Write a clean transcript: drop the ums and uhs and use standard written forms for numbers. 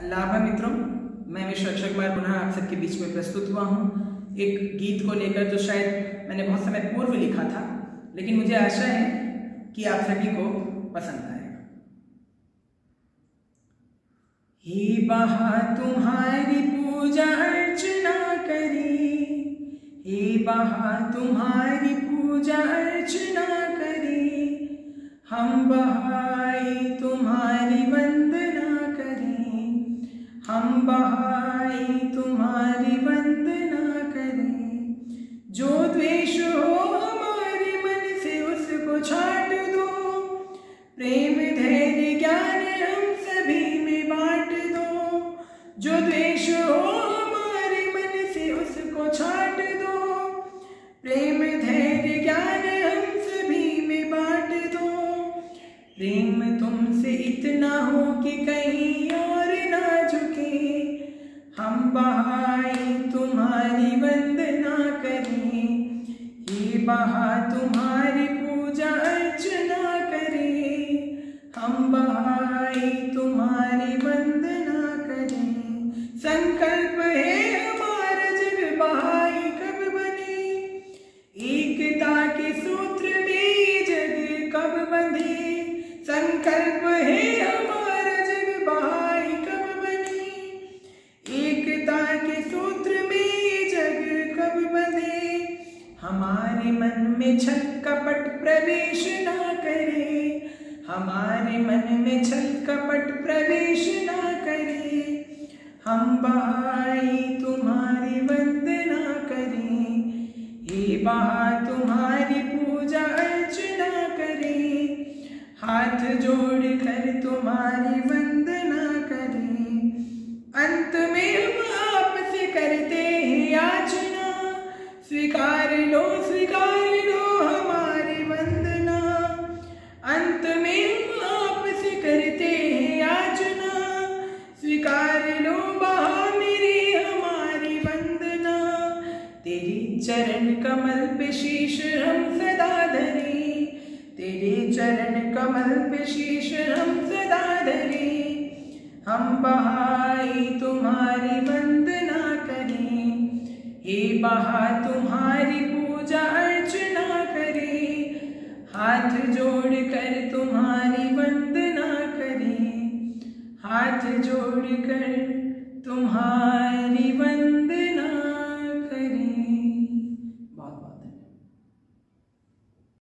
लाभ मित्रों, मैं विश्व अक्षय कुमार पुनः आप सबके बीच में प्रस्तुत हुआ हूँ एक गीत को लेकर जो शायद मैंने बहुत समय पूर्व लिखा था, लेकिन मुझे आशा है कि आप सभी को पसंद आएगा। हे बहा तुम्हारी पूजा अर्चना करी, हे बहा तुम्हारी पूजा अर्चना करी, हम बहाई तुम्हारी वंदना करें, हम बहाई तुम्हारी वंदना करें। जो द्वेष हो हमारे मन से उसको छाट दो, प्रेम धैर्य ज्ञान हम सभी में बांट दो। जो द्वेष हो हमारे मन से उसको छाट दो, प्रेम धैर्य ज्ञान हम सभी में बांट दो। प्रेम तुमसे इतना हो कि कहीं और ना झुके, हम बहाई तुम्हारी वंदना करें, हे बहा तुम्हारी पूजा अर्चना करें, हम बहाई तुम्हारी वंदना करें। संकल्प है हमारा जग बहाई कब बने, एकता के सूत्र में जग कब बंधे। संकल्प है हमारा जग बहाई कब बने, एकता के सूत्र में जग कब बंधे। हमारे मन में छल कपट प्रवेश ना करे, हमारे मन में छल कपट प्रवेश ना करे। हम बहाई तुम्हारी वंदना करें, हे बहा तुम्हारी पूजा अर्चना करें, हाथ जोड़कर तुम्हारी वंदना करें। अंत में हम आपसे करते हैं याचना, स्वीकार लो हमारी वंदना। अंत में हम आपसे करते हैं याचना, स्वीकार लो बहा मेरी हमारी वंदना। तेरे चरण कमल पे शीश हम सदा धरें, तेरे चरण कमल पे शीश हम सदा धरें। हम बहाई तुम्हारी वंदना करें, हे बहा तुम्हारी पूजा अर्चना करें, हाथ जोड़कर तुम्हारी वंदना करें, हाथ जोड़कर तुम्हारी वंदना